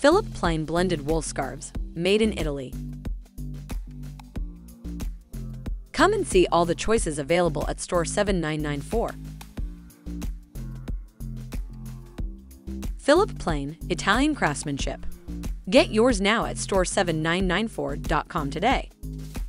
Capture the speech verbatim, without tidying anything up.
Philipp Plein blended wool scarves, made in Italy. Come and see all the choices available at store seven nine nine four. Philipp Plein, Italian craftsmanship. Get yours now at store seven nine nine four dot com today.